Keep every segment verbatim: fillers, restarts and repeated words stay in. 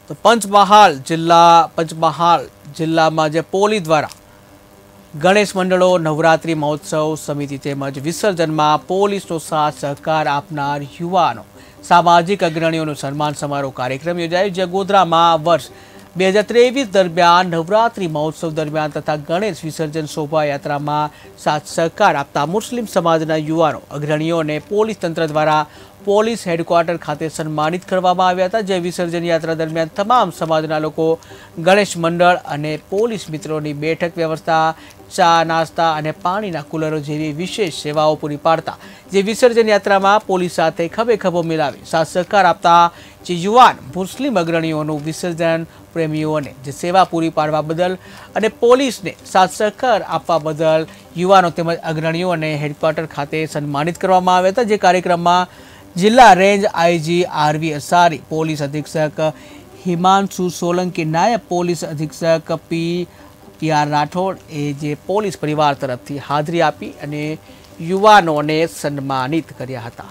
તો પંચમહાલ જિલ્લા પંચમહાલ જિલ્લામાં જે પોલીસ દ્વારા ગણેશ મંડળો નવરાત્રિ મહોત્સવ સમિતિ તેમજ વિસર્જનમાં પોલીસનો સાથ સહકાર આપનાર યુવાનો સામાજિક અગ્રણીઓનું સન્માન સમારોહ કાર્યક્રમ યોજાયો, જે ગોધરામાં વર્ષ બે હજાર ત્રેવીસ દરમિયાન નવરાત્રિ મહોત્સવ દરમિયાન તથા ગણેશ વિસર્જન શોભાયાત્રામાં સાથ સહકાર આપતા મુસ્લિમ સમાજના યુવાનો અગ્રણીઓને પોલીસ તંત્ર દ્વારા પોલીસ હેડક્વાર્ટર ખાતે સન્માનિત કરવામાં આવ્યા હતા, જે વિસર્જન યાત્રા દરમિયાન તમામ સમાજના લોકો ગણેશ મંડળ અને પોલીસ મિત્રોની બેઠક વ્યવસ્થા, ચા નાસ્તા અને પાણીના કુલરો જેવી વિશેષ સેવાઓ પૂરી પાડતા જે વિસર્જન યાત્રામાં પોલીસ સાથે ખભે ખભો મિલાવી સાથ સહકાર આપતા જે યુવાન મુસ્લિમ અગ્રણીઓનું વિસર્જન પ્રેમીઓને જે સેવા પૂરી પાડવા બદલ અને પોલીસને સાથ સહકાર આપવા બદલ યુવાનો તેમજ અગ્રણીઓને હેડક્વાર્ટર ખાતે સન્માનિત કરવામાં આવ્યા હતા, જે કાર્યક્રમમાં જિલ્લા range IG R V Asari, police અધિક્ષક હિમાંશુ સોલંકી, નાયબ પોલીસ અધિક્ષક પી પી આર રાઠોડ એ જે પોલીસ પરિવાર તરફથી હાજરી આપી અને યુવાનોને સન્માનિત કર્યા હતા।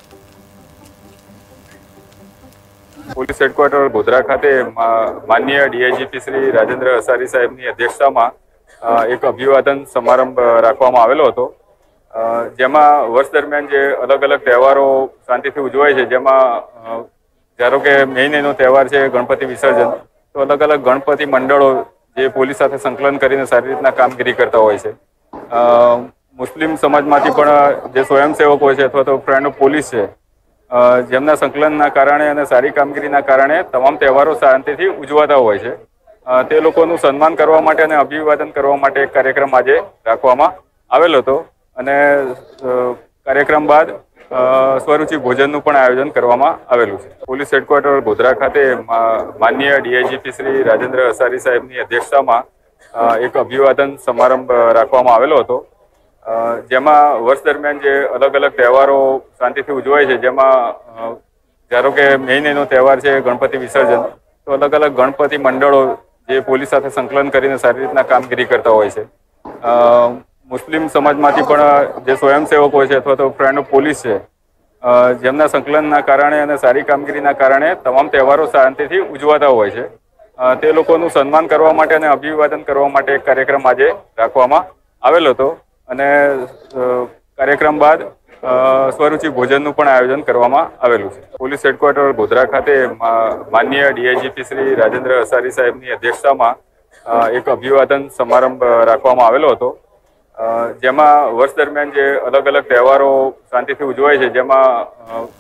પોલીસ હેડક્વાર્ટર ગોધરા ખાતે માનનીય ડીઆઈજીપી શ્રી રાજેન્દ્ર અસારી સાહેબની અધ્યક્ષતામાં એક અભિવાદન સમારંભ રાખવામાં આવેલો હતો, જેમાં વર્ષ દરમિયાન જે અલગ અલગ તહેવારો શાંતિથી ઉજવાય છે, જેમાં ધારો કે મહિનાનો તહેવાર છે ગણપતિ વિસર્જન, તો અલગ અલગ ગણપતિ મંડળો જે પોલીસ સાથે સંકલન કરીને સારી રીતના કામગીરી કરતા હોય છે। મુસ્લિમ સમાજમાંથી પણ જે સ્વયંસેવકો છે અથવા તો ફ્રેન્ડ ઓફ પોલીસ છે, જેમના સંકલનના કારણે અને સારી કામગીરીના કારણે તમામ તહેવારો શાંતિથી ઉજવાતા હોય છે, તે લોકોનું સન્માન કરવા માટે અને અભિવાદન કરવા માટે એક કાર્યક્રમ આજે રાખવામાં આવેલો હતો અને કાર્યક્રમ બાદ સ્વરૂચિ ભોજનનું પણ આયોજન કરવામાં આવેલું છે। પોલીસ હેડક્વાર્ટર ગોધરા ખાતે માનનીય ડીઆઈજીપી શ્રી રાજેન્દ્ર અસારી સાહેબની અધ્યક્ષતામાં એક અભિવાદન સમારંભ રાખવામાં આવેલો હતો, જેમાં વર્ષ દરમિયાન જે અલગ અલગ તહેવારો શાંતિથી ઉજવાય છે, જેમાં ધારો કે મહિનાનો તહેવાર છે ગણપતિ વિસર્જન, તો અલગ અલગ ગણપતિ મંડળો જે પોલીસ સાથે સંકલન કરીને સારી રીતના કામગીરી કરતા હોય છે। મુસ્લિમ સમાજમાંથી પણ જે સ્વયંસેવકો છે અથવા તો ફ્રેન્ડ ઓફ પોલીસ છે, જેમના સંકલનના કારણે અને સારી કામગીરીના કારણે તમામ તહેવારો શાંતિથી ઉજવાતા હોય છે, તે લોકોનું સન્માન કરવા માટે અને અભિવાદન કરવા માટે એક કાર્યક્રમ આજે રાખવામાં આવેલો હતો અને કાર્યક્રમ બાદ સ્વરૂચિ ભોજનનું પણ આયોજન કરવામાં આવેલું છે। પોલીસ હેડક્વાર્ટર ગોધરા ખાતે માનનીય ડીઆઈજીપી શ્રી રાજેન્દ્ર અસારી સાહેબની અધ્યક્ષતામાં એક અભિવાદન સમારંભ રાખવામાં આવેલો હતો, જેમાં વર્ષ દરમિયાન જે અલગ અલગ તહેવારો શાંતિથી ઉજવાય છે, જેમાં